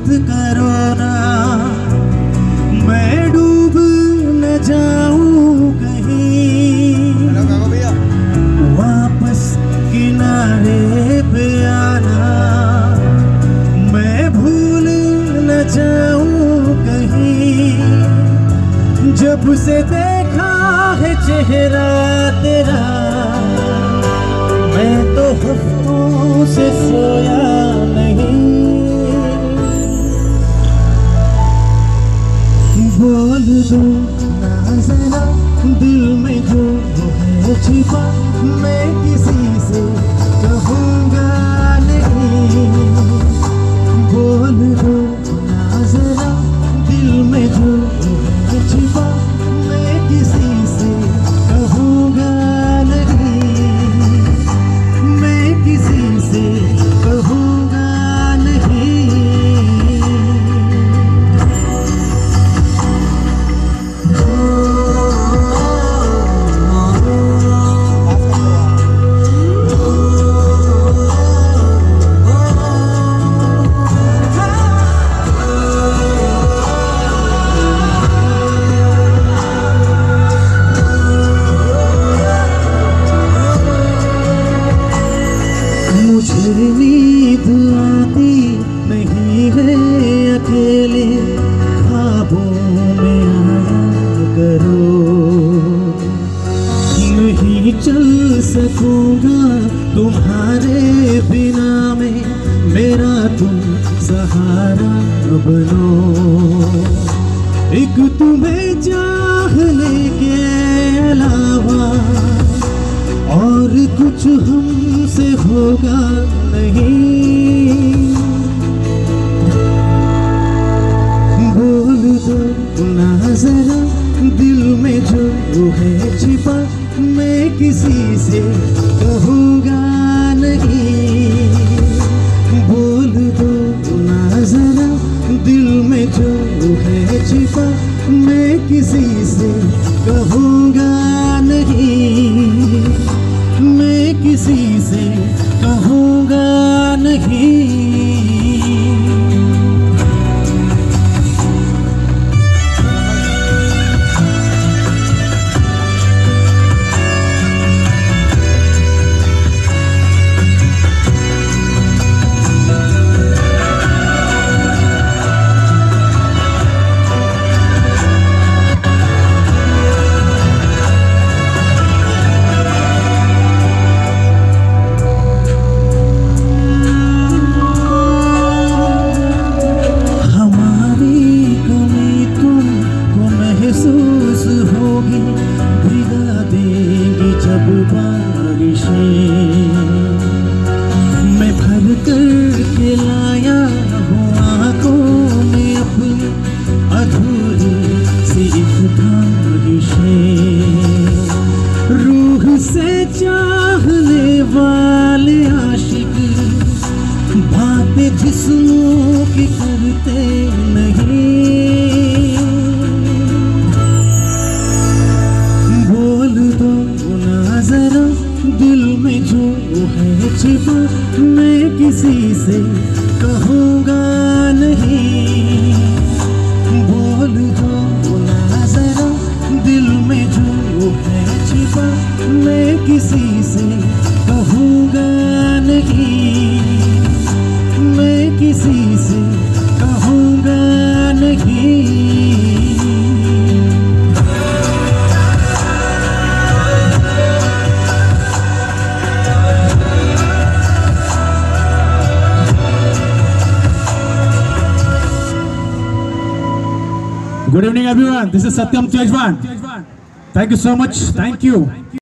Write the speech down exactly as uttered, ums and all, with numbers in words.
मत करो ना, मैं डूब न जाऊं कहीं, वापस किनारे पे आना, मैं भूल न जाऊं कहीं। जब से देखा है चेहरा तेरा, मैं तो हफ्तों से सोया नहीं। बोल दो ना जरा दिल में जो है छिपा, मैं किसी से कहूँगा नहीं। बोल दो ना जरा दिल में जो है छिपा, मैं किसी से कहूँगा नहीं, मैं किसी से कहूँगा नहीं। मुझे नींद आती नहीं है अकेले, ख्वाबों में आया करो। नहीं चल सकूंगा तुम्हारे बिना में, मेरा तुम सहारा बनो। एक तुम्हें चाहने के अलावा और कुछ हमसे होगा नहीं। बोल दो ना जरा दिल में जो है छिपा, मैं किसी से कहूँगा नहीं। बोल दो ना जरा दिल में जो है छिपा, मैं किसी से कहूँगा नहीं, मैं किसी से कहूँगा नहीं। महसूस होगी भिगा देंगी जब बारिशें, मैं भर कर के लाया हूँ आँखों में अपनी अधूरी सी एक ख्वाहिशें। रूह से चाहने वाले आशिक बातें जिस्मों की करते नहीं। जरा दिल में जो है छिपा, मैं किसी से कहूँगा नहीं। बोल दो ना जरा दिल में जो है छिपा, मैं किसी से कहूँगा नहीं, मैं किसी से कहूँगा नहीं। Good evening, everyone. This is Satyam Tejwan. Thank you so much. Thank you.